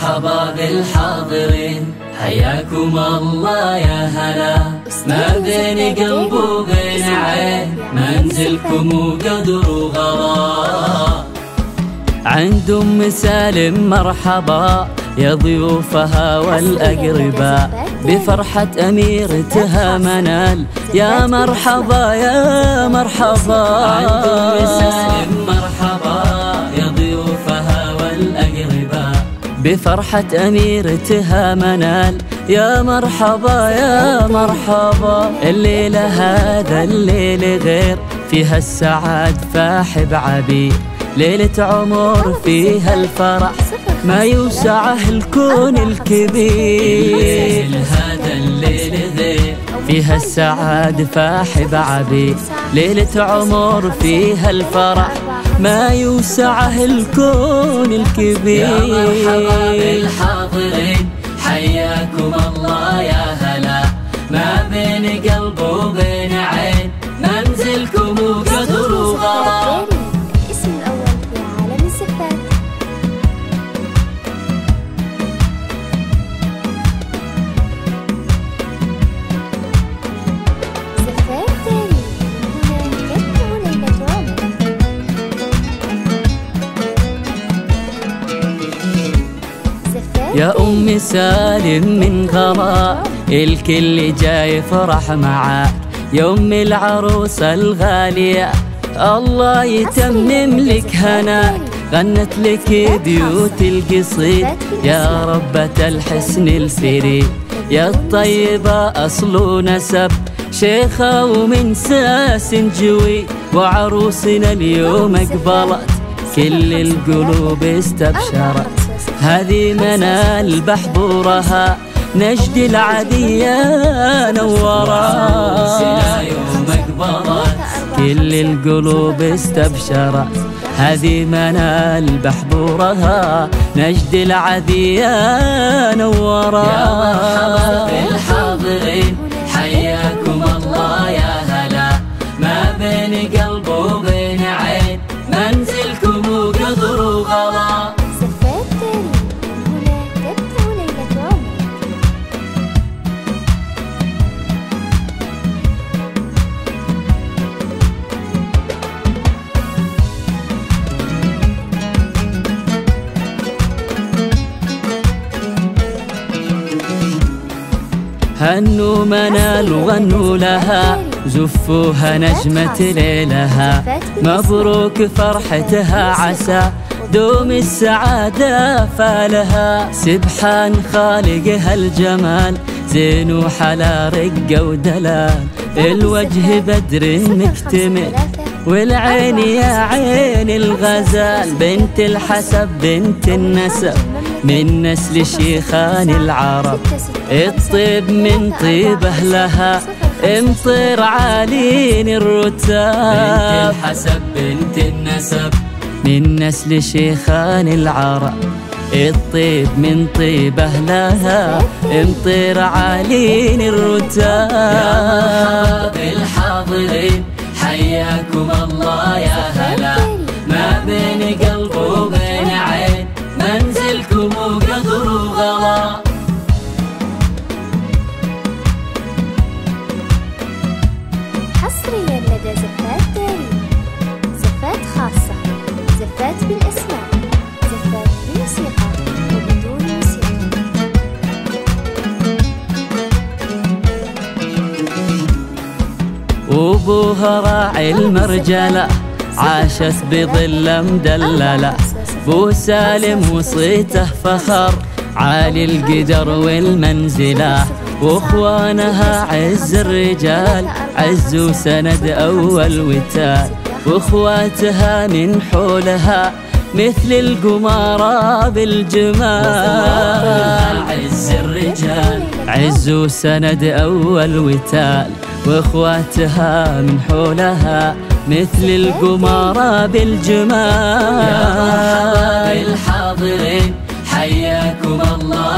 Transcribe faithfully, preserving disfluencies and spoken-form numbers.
مرحبا بالحاضرين، حياكم الله يا هلا. ما بين قلب وبين عين، منزلكم وقدر وغلا. عند أم سالم مرحبا يا ضيوفها والأقرباء، بفرحة أميرتها منال يا مرحبا يا مرحبا. عند أم سالم مرحبا يا ضيوفها والأقرباء، بفرحة أميرتها منال يا مرحبا يا مرحبا. الليلة هذا الليل غير، فيها السعاد فاح بعبير، ليلة عمر فيها الفرح ما يوسعه الكون الكبير. هذا الليل غير، فيها السعاد فاح بعبير، ليلة عمر فيها الفرح ما يوسعه الكون الكبير. يا مرحبا بالحاضرين، حياكم الله يا هلا. ما بين قلب وبين عين، منزلكم وقدر وغلا. الاسم الأول في عالم الزفات. زفات تاني، هنا جت ليلة عمر. يا أم سالم من غلا، الكل جاي يفرح معاك يا أم العروسة الغالية، الله يتمم لك هناك. غنت لك بيوت القصيد يا ربة الحسن الفريد، يا الطيبة أصل ونسب، شيخة ومن ساس جوي، وعروسنا اليوم أقبلت كل القلوب استبشرت. هذه منال بحضورها نجد العدية نورت، يوم أقبلت كل القلوب استبشرت. هذه منال بحضورها نجد العدية نورت. يا مرحبا بالحاضرين، حياكم الله يا هلا. ما بين قلب وبين عين، منزلكم وقدر وغلا. هنوا منال وغنوا لها، زفوها نجمة ليلها. مبروك فرحتها، عسى دوم السعادة فالها. سبحان خالقها الجمال، زين وحلا رقة ودلال. الوجه بدر مكتمل، والعين يا عين الغزال. بنت الحسب بنت النسب، من نسل شيخان العرب. الطيب من طيب أهلها، امطر عالين الرتاب. بنت الحسب بنت النسب، من نسل شيخان العرب. الطيب من طيب أهلها، امطر عالين الرتاب. يا مرحبا بالحاضرين، حياكم الله يا هلا. ما بين قلب وبين عين، منزلكم وقدر وغلا. حصريا لدى زفات داري، زفات خاصة، زفات بالأسماء، زفات بالموسيقى وبدون موسيقى. وابوها راعي المرجلة، عاشت بظل مدللة. بو سالم وصيته فخر، عالي القدر والمنزلة. واخوانها عز الرجال، عز وسند أول وتال. واخواتها من حولها مثل القمارة بالجمال. عز الرجال، عز وسند أول وتال. واخواتها من حولها مثل القمارة بالجمال. يا مرحبا بالحاضرين، حياكم الله